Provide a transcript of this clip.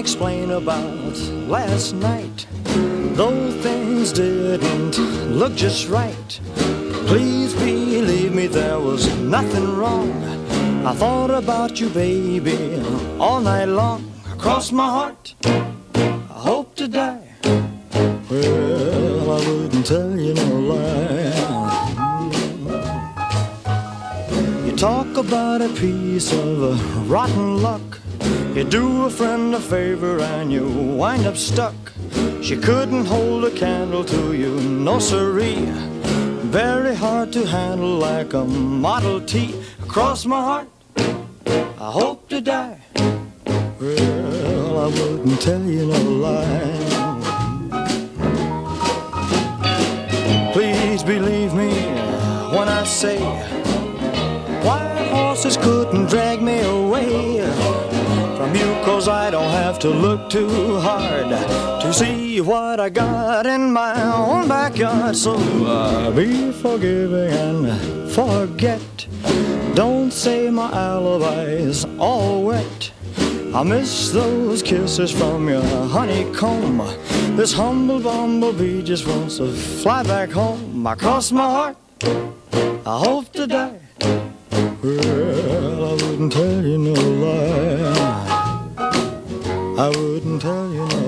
explain about last night, though things didn't look just right. Please believe me, there was nothing wrong. I thought about you, baby, all night long. Across my heart, I hope to die. Well, I wouldn't tell you no lie. You talk about a piece of rotten luck. You do a friend a favor and you wind up stuck. She couldn't hold a candle to you, no siree. Very hard to handle like a Model T. Across my heart, I hope to die. Well, I wouldn't tell you no lie. Please believe me when I say wild horses couldn't drag me away from you, 'cause I don't have to look too hard to see what I got in my own backyard. So be forgiving and forget. Don't say my alibi's all wet. I miss those kisses from your honeycomb. This humble bumblebee just wants to fly back home. I cross my heart, I hope to die. Well, I wouldn't tell you no lie. I wouldn't tell you no